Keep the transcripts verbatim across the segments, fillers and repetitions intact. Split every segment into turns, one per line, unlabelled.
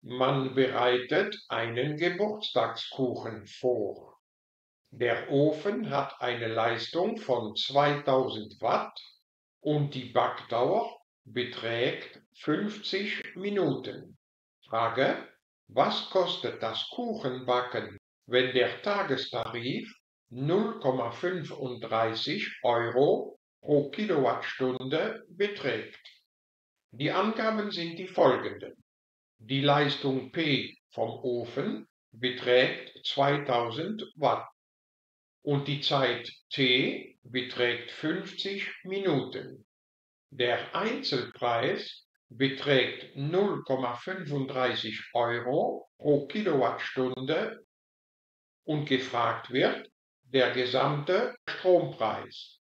Man bereitet einen Geburtstagskuchen vor. Der Ofen hat eine Leistung von zweitausend Watt und die Backdauer beträgt fünfzig Minuten. Frage: Was kostet das Kuchenbacken, wenn der Tagestarif null Komma fünfunddreißig Euro pro Kilowattstunde beträgt? Die Angaben sind die folgenden. Die Leistung P vom Ofen beträgt zweitausend Watt und die Zeit T beträgt fünfzig Minuten. Der Einzelpreis beträgt null Komma fünfunddreißig Euro pro Kilowattstunde und gefragt wird der gesamte Strompreis.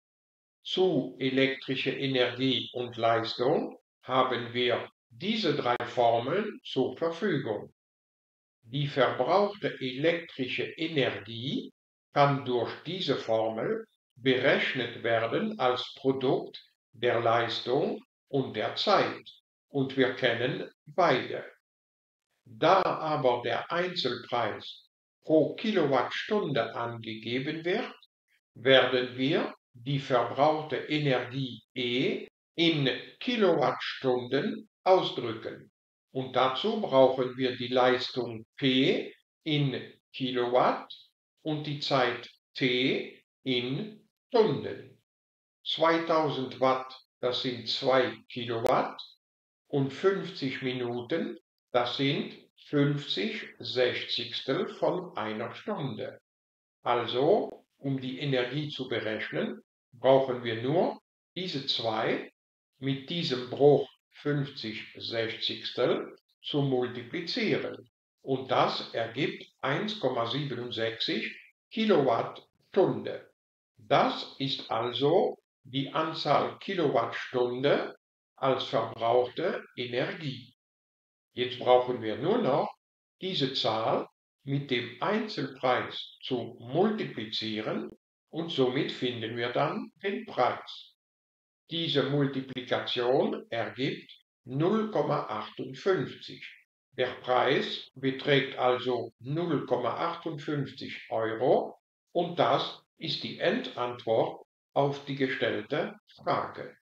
Zu elektrische Energie und Leistung haben wir diese drei Formeln zur Verfügung. Die verbrauchte elektrische Energie kann durch diese Formel berechnet werden als Produkt der Leistung und der Zeit, und wir kennen beide. Da aber der Einzelpreis pro Kilowattstunde angegeben wird, werden wir die verbrauchte Energie E in Kilowattstunden ausdrücken. Und dazu brauchen wir die Leistung P in Kilowatt und die Zeit T in Stunden. zweitausend Watt, das sind zwei Kilowatt, und fünfzig Minuten, das sind fünfzig Sechzigstel von einer Stunde. Also, um die Energie zu berechnen, brauchen wir nur diese zwei mit diesem Bruch fünfzig Sechzigstel zu multiplizieren. Und das ergibt eins Komma siebenundsechzig Kilowattstunde. Das ist also die Anzahl Kilowattstunde als verbrauchte Energie. Jetzt brauchen wir nur noch diese Zahl mit dem Einzelpreis zu multiplizieren und somit finden wir dann den Preis. Diese Multiplikation ergibt null Komma achtundfünfzig. Der Preis beträgt also null Komma achtundfünfzig Euro und das ist die Endantwort auf die gestellte Frage.